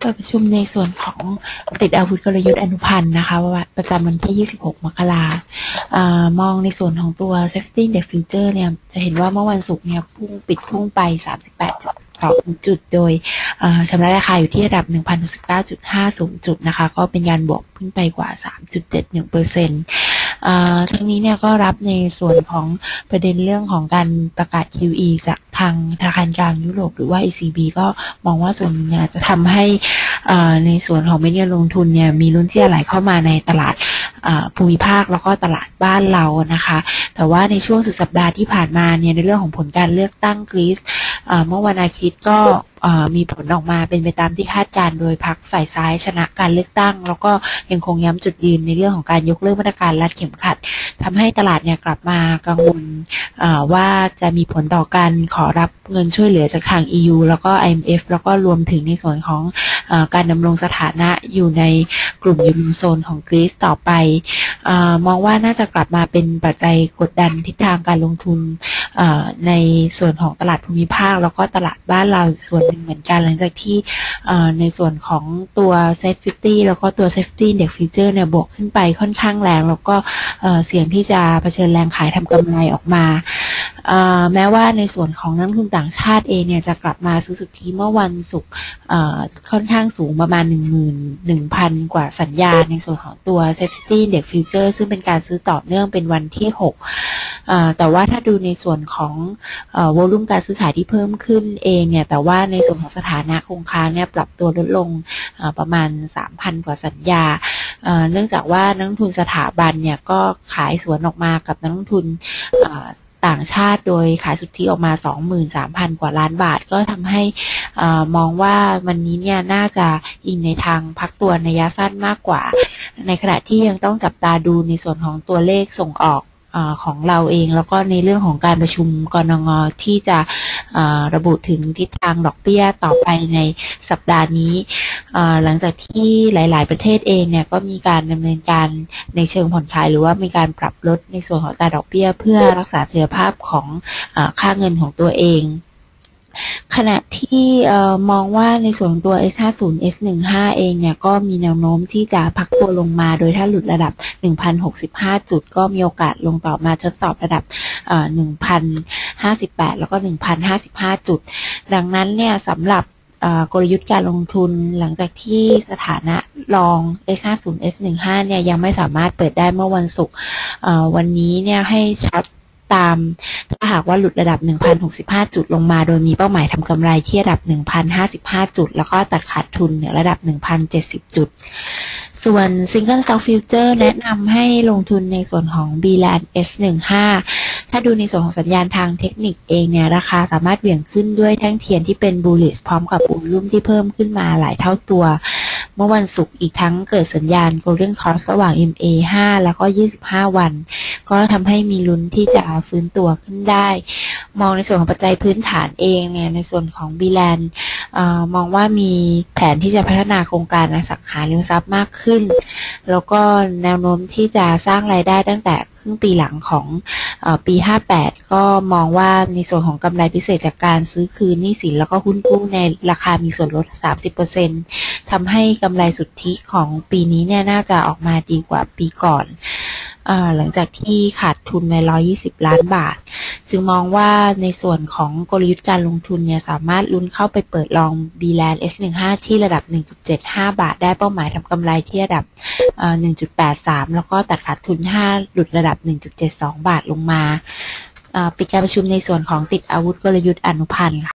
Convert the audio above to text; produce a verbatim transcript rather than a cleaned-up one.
ปิดประชุมในส่วนของติดอาวุธกลยุทธ์อนุพันธ์นะคะว่าประจำวันที่ยี่สิบหกมกราคมมองในส่วนของตัว Safety Index Future เนี่ยจะเห็นว่าเมื่อวันศุกร์เนี่ยพุ่งปิดพุ่งไปสามสิบแปดจุดโดยชำระราคาอยู่ที่ระดับ หนึ่งพันหกสิบเก้าจุดห้าศูนย์ จุดนะคะก็เป็นการบวกขึ้นไปกว่า สามจุดเจ็ดหนึ่งเปอร์เซ็นต์ ทั้งนี้เนี่ยก็รับในส่วนของประเด็นเรื่องของการประกาศ คิว อี จากทางธนาคารกลางยุโรปหรือว่า อี ซี บี ก็มองว่าส่วนนี้จะทำให้ในส่วนของเม็ดเงินลงทุนเนี่ยมีลุ้นที่จะไหลเข้ามาในตลาดภูมิภาคแล้วก็ตลาดบ้านเรานะคะแต่ว่าในช่วงสุดสัปดาห์ที่ผ่านมาเนี่ยในเรื่องของผลการเลือกตั้งกรีซเมื่อวันอาทิตย์ก็มีผลออกมาเป็นไปตามที่คาดการโดยพรรคฝ่ายซ้ายชนะการเลือกตั้งแล้วก็ยังคงย้ำจุดยืนในเรื่องของการยกเลิกมาตรการรัดเข็มขัดทำให้ตลาดเนี่ยกลับมากังวลว่าจะมีผลต่อการขอรับเงินช่วยเหลือจากทาง อี ยู แล้วก็ ไอ เอ็ม เอฟ แล้วก็รวมถึงในส่วนของการดำรงสถานะอยู่ในกลุ่มยูโรโซนของกรีซต่อไปมองว่าน่าจะกลับมาเป็นปัจจัยกดดันทิศทางการลงทุนในส่วนของตลาดภูมิภาคแล้วก็ตลาดบ้านเราส่วนหนึ่งเหมือนกันหลังจากที่ในส่วนของตัว เซ็ต ห้าสิบ แล้วก็ตัว Safety Index Future เนี่ยบวกขึ้นไปค่อนข้างแรงแล้วก็เสี่ยงที่จะเผชิญแรงขายทำกำไรออกมาแม้ว่าในส่วนของนักลงทุนต่างชาติเองเนี่ยจะกลับมาซื้อสุทธิเมื่อวันศุกร์ค่อนข้างสูงประมาณ หนึ่งหมื่นหนึ่งพัน กว่าสัญญาในส่วนของตัว Safety Index Future ซึ่งเป็นการซื้อต่อเนื่องเป็นวันที่หกแต่ว่าถ้าดูในส่วนของวอลุ่มการซื้อขายที่เพิ่มขึ้นเองเนี่ยแต่ว่าในส่วนของสถานะคงค้างเนี่ยปรับตัวลดลงประมาณ สามพัน กว่าสัญญาเนื่องจากว่านักลงทุนสถาบันเนี่ยก็ขายสวนออกมากับนักลงทุนต่างชาติโดยขายสุทธิออกมา สองหมื่นสามพัน กว่าล้านบาทก็ทำให้มองว่าวันนี้เนี่ยน่าจะอิงในทางพักตัวในระยะสั้นมากกว่าในขณะที่ยังต้องจับตาดูในส่วนของตัวเลขส่งออกของเราเองแล้วก็ในเรื่องของการประชุมกนง.ที่จะระบุถึงทิศทางดอกเบี้ยต่อไปในสัปดาห์นี้หลังจากที่หลายๆประเทศเองเนี่ยก็มีการดำเนินการในเชิงผ่อนคลายหรือว่ามีการปรับลดในส่วนของอัตราดอกเบี้ยเพื่อรักษาเสถียรภาพของค่าเงินของตัวเองขณะที่มองว่าในส่วนตัว เอส ห้าสิบ เอส สิบห้า เองเนี่ยก็มีแนวโน้มที่จะพักตัวลงมาโดยถ้าหลุดระดับ หนึ่งพันหกสิบห้า จุดก็มีโอกาสลงต่อมาทดสอบระดับ หนึ่งพันห้าสิบแปด แล้วก็ หนึ่งพันห้าสิบห้า จุดดังนั้นเนี่ยสำหรับกลยุทธ์การลงทุนหลังจากที่สถานะรอง เอส ห้าสิบ เอส สิบห้า เนี่ยยังไม่สามารถเปิดได้เมื่อวันศุกร์วันนี้เนี่ยให้ช็อตตามถ้าหากว่าหลุดระดับ หนึ่งพันหกสิบห้า จุดลงมาโดยมีเป้าหมายทำกำไรที่ระดับ หนึ่งพันห้าสิบห้า จุดแล้วก็ตัดขาดทุนเหนือระดับ หนึ่งพันเจ็ดสิบ จุดส่วน Single Stock Future แนะนำให้ลงทุนในส่วนของ บี แลนด์ เอส สิบห้า ถ้าดูในส่วนของสัญญาณทางเทคนิคเองเนี่ยราคาสามารถเหวี่ยงขึ้นด้วยแท่งเทียนที่เป็น bullish พร้อมกับวอลุ่มที่เพิ่มขึ้นมาหลายเท่าตัวเมื่อวันศุกร์อีกทั้งเกิดสัญญาณ Golden Cross ระหว่าง เอ็ม เอ ห้า แล้วก็ยี่สิบห้าวันก็ทำให้มีลุ้นที่จะฟื้นตัวขึ้นได้มองในส่วนของปัจจัยพื้นฐานเองเนี่ยในส่วนของ บี แลนด์ มองว่ามีแผนที่จะพัฒนาโครงการอสังหาริมทรัพย์มากขึ้นแล้วก็แนวโน้มที่จะสร้างรายได้ตั้งแต่ครึ่งปีหลังของปีห้าแปดก็มองว่าในส่วนของกำไรพิเศษจากการซื้อคืนหนี้สินแล้วก็หุ้นกู้ในราคามีส่วนลด สามสิบเปอร์เซ็นต์ ทำให้กำไรสุทธิของปีนี้เนี่ยน่าจะออกมาดีกว่าปีก่อนหลังจากที่ขาดทุนในหนึ่งร้อยยี่สิบล้านบาทจึงมองว่าในส่วนของกลยุทธ์การลงทุนเนี่ยสามารถลุ้นเข้าไปเปิดลอง บี แลนด์ เอส สิบห้า ที่ระดับ หนึ่งจุดเจ็ดห้า บาทได้เป้าหมายทำกำไรที่ระดับ หนึ่งจุดแปดสาม แล้วก็ตัดขาดทุนห้าหลุดระดับ หนึ่งจุดเจ็ดสอง บาทลงมาปิดการประชุมในส่วนของติดอาวุธกลยุทธ์อนุพันธ์